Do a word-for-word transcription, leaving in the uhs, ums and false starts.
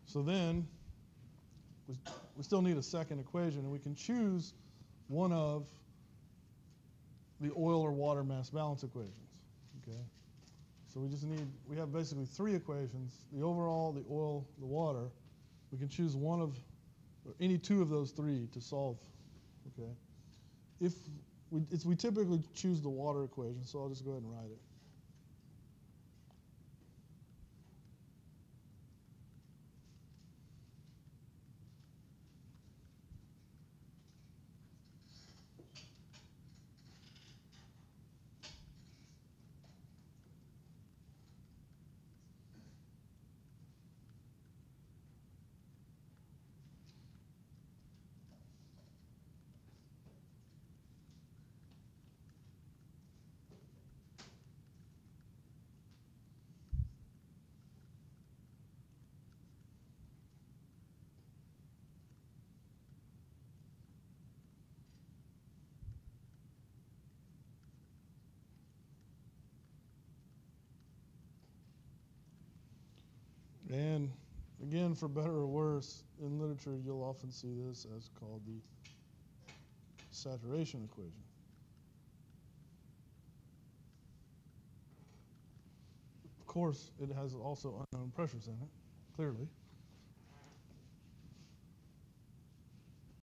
So then we, we still need a second equation, and we can choose one of the oil or water mass balance equations. Okay? So we just need, we have basically three equations, the overall, the oil, the water. We can choose one of, or any two of those three to solve. Okay? If we, it's, we typically choose the water equation, so I'll just go ahead and write it. And again, for better or worse, in literature you'll often see this as called the saturation equation. Of course, it has also unknown pressures in it, clearly.